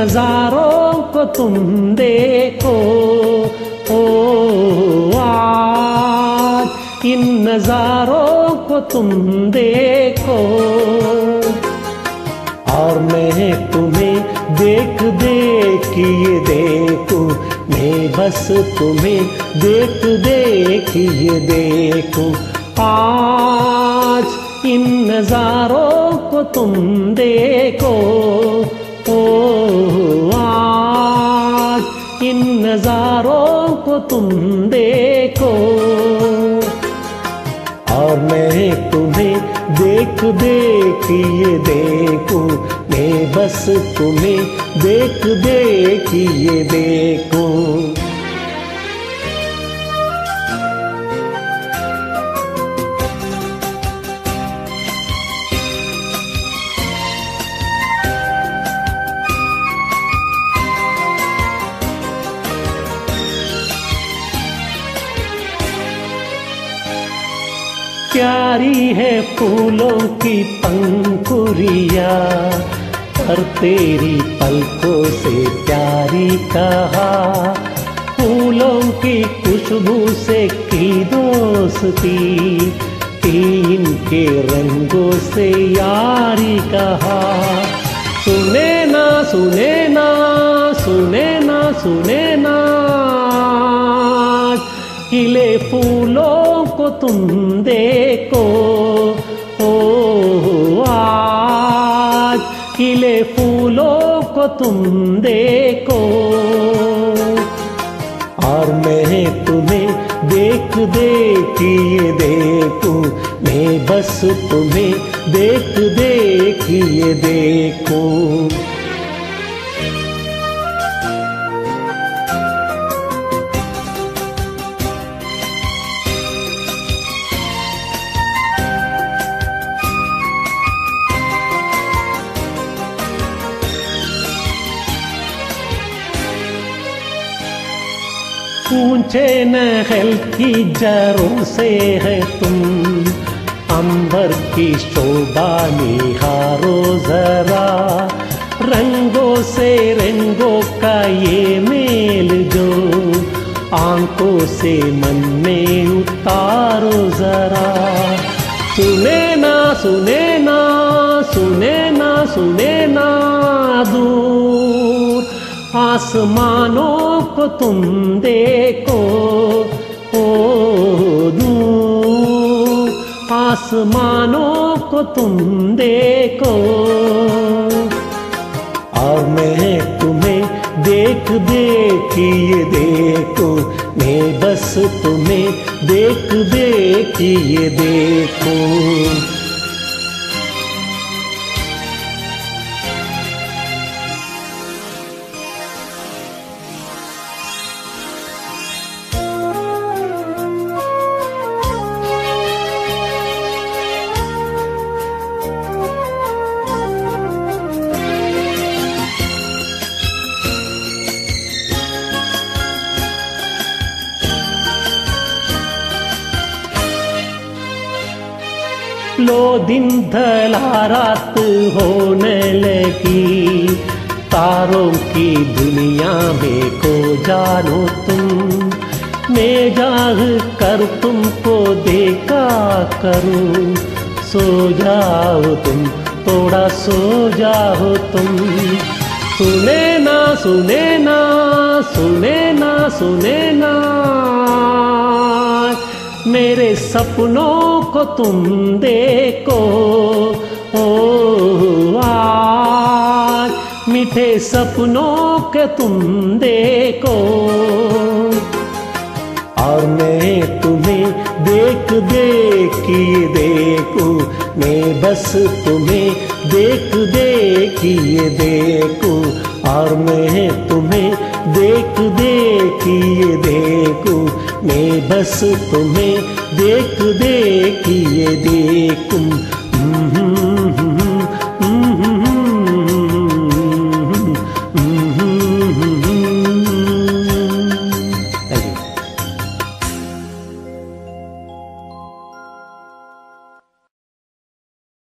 नजारों को तुम देखो, ओ आज इन नजारों को तुम देखो। और मैं तुम्हें देख देख ये देखूं, मैं बस तुम्हें देख देख ये देखूं। आज इन नजारों को तुम देखो, ओ आज इन नजारों को तुम देखो। और मैं तुम्हें देख देख ये देखूं, मैं बस तुम्हें देख देख ये देखूं। प्यारी है फूलों की पंखुड़िया, पर तेरी पलकों से प्यारी कहा। फूलों की खुशबू से की दोस्ती, तीन के रंगों से यारी कहा। सुने ना सुने ना सुने ना सुने ना, खिले फूलों को तुम देखो, ओ आज खिले फूलों को तुम देखो। और मैं तुम्हें देख देख ये देखूं, मैं बस तुम्हें देख देख ये देखूं। ऊंचे नहल की जड़ों से है तुम, अंबर की शोभा निहारो जरा। रंगों से रंगों का ये मेल जो, आंखों से मन में उतारो जरा। सुने ना सुने ना सुने ना सुने ना, दूर आसमानों को तुम देखो, ओ दूर आसमानों को तुम देखो। और मैं तुम्हें देख देख ये देखूं, मैं बस तुम्हें देख देख ये देखूं। लो दिन ढला रात होने लगी, तारों की दुनिया में खो जानो तुम। मैं जाग कर तुमको देखा करूं, सो जाओ तुम थोड़ा सो जाओ तुम। सुने ना सुने ना सुने ना सुने ना, मेरे सपनों को तुम देखो, ओ आज मीठे सपनों के तुम देखो। और मैं तुम्हें देख देख ये देखूं, मैं बस तुम्हें देख देख ये देखूं। और मैं तुम्हें देख देख ये देखूं, मैं बस तुम्हें देख देख ये देखूं।